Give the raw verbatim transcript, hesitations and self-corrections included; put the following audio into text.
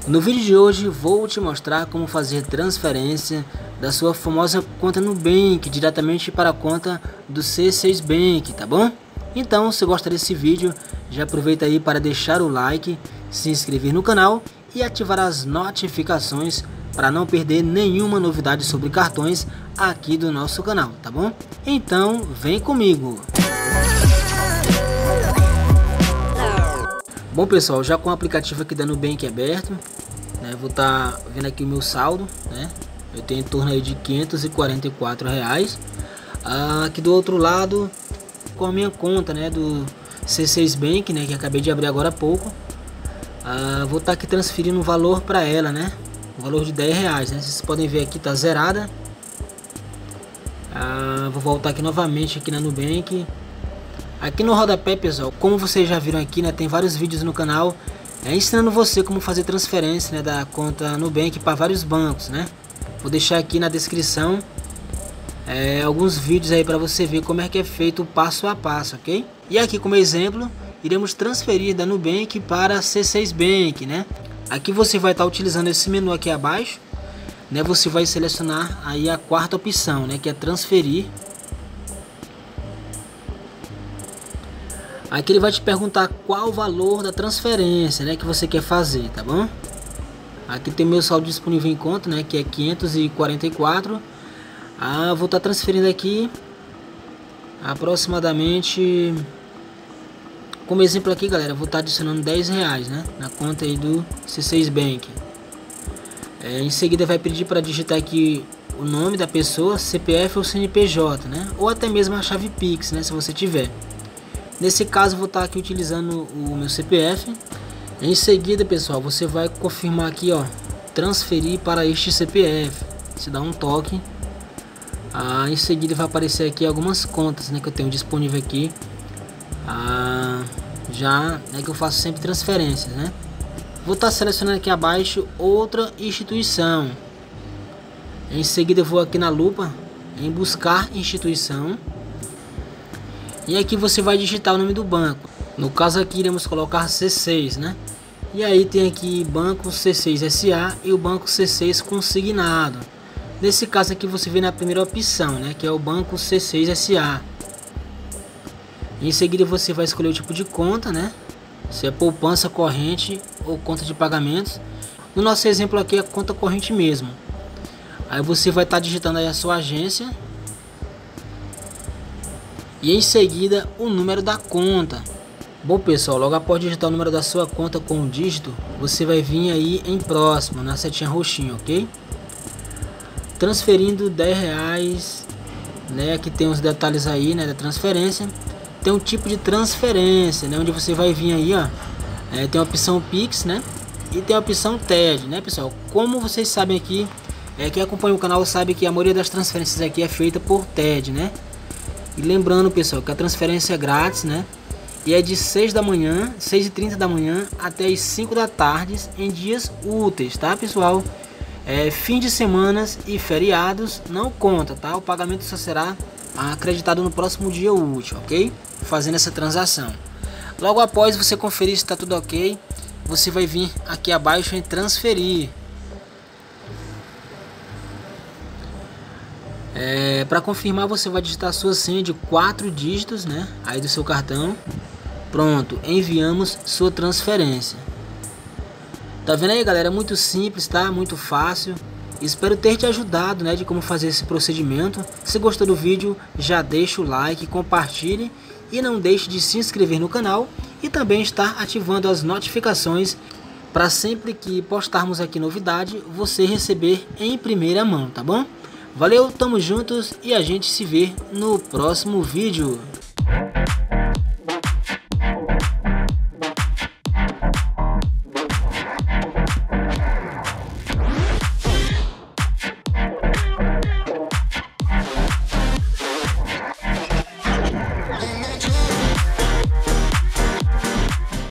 No vídeo de hoje vou te mostrar como fazer transferência da sua famosa conta Nubank diretamente para a conta do C seis Bank, tá bom? Então, se gosta desse vídeo, já aproveita aí para deixar o like, se inscrever no canal e ativar as notificações para não perder nenhuma novidade sobre cartões aqui do nosso canal, tá bom? Então, vem comigo! Bom pessoal, já com o aplicativo aqui da Nubank aberto, né, vou estar tá vendo aqui o meu saldo, né? Eu tenho em torno aí de quinhentos e quarenta e quatro reais. Ah, aqui do outro lado, com a minha conta, né, do C seis Bank, né, que acabei de abrir agora há pouco. Ah, vou estar tá aqui transferindo um valor para ela, né? O valor de dez reais, né? Vocês podem ver aqui, tá zerada. Ah, vou voltar aqui novamente aqui na Nubank. Aqui no rodapé, pessoal, como vocês já viram aqui, né, tem vários vídeos no canal é, ensinando você como fazer transferência, né, da conta Nubank para vários bancos, né? Vou deixar aqui na descrição é, alguns vídeos aí para você ver como é que é feito o passo a passo, ok? E aqui como exemplo, iremos transferir da Nubank para C seis Bank, né? Aqui você vai estar utilizando esse menu aqui abaixo, né? Você vai selecionar aí a quarta opção, né, que é transferir. Aqui ele vai te perguntar qual o valor da transferência, né, que você quer fazer, tá bom? Aqui tem meu saldo disponível em conta, né, que é quinhentos e quarenta e quatro. Ah, vou estar transferindo aqui aproximadamente, como exemplo aqui, galera, vou estar adicionando dez reais, né, na conta aí do C seis Bank. É, em seguida vai pedir para digitar aqui o nome da pessoa, C P F ou C N P J, né, ou até mesmo a chave Pix, né, se você tiver. Nesse caso vou estar aqui utilizando o meu C P F. Em seguida, pessoal, você vai confirmar aqui, ó, transferir para este C P F. Você dá um toque. Ah, em seguida vai aparecer aqui algumas contas, né, que eu tenho disponível aqui. Ah, já é que eu faço sempre transferências, né? Vou estar selecionando aqui abaixo outra instituição. Em seguida eu vou aqui na lupa em buscar instituição. E aqui você vai digitar o nome do banco. No caso aqui iremos colocar C seis, né? E aí tem aqui banco C seis S A e o banco C seis consignado. Nesse caso aqui você vê na primeira opção, né, que é o banco C seis S A. Em seguida você vai escolher o tipo de conta, né? Se é poupança corrente ou conta de pagamentos. No nosso exemplo aqui é conta corrente mesmo. Aí você vai estar digitando aí a sua agência. E em seguida o número da conta. Bom pessoal, logo após digitar o número da sua conta com o dígito, você vai vir aí em próximo, na setinha roxinha, ok? Transferindo dez reais, né? Aqui tem os detalhes aí, né, da transferência. Tem um tipo de transferência, né, onde você vai vir aí, ó, é, tem a opção Pix, né, e tem a opção T E D, né, pessoal? Como vocês sabem aqui, é, quem acompanha o canal sabe que a maioria das transferências aqui é feita por T E D, né? E lembrando, pessoal, que a transferência é grátis, né? E é de seis da manhã, seis e trinta da manhã até as cinco da tarde em dias úteis, tá, pessoal? É, fim de semanas e feriados não conta, tá? O pagamento só será acreditado no próximo dia útil, ok? Fazendo essa transação. Logo após você conferir se está tudo ok, você vai vir aqui abaixo em transferir. É, para confirmar você vai digitar a sua senha de quatro dígitos, né, aí do seu cartão. Pronto, enviamos sua transferência. Tá vendo aí, galera? É muito simples, tá? Muito fácil. Espero ter te ajudado, né, de como fazer esse procedimento. Se gostou do vídeo, já deixa o like, compartilhe e não deixe de se inscrever no canal e também estar ativando as notificações para sempre que postarmos aqui novidade, você receber em primeira mão, tá bom? Valeu, tamo juntos e a gente se vê no próximo vídeo.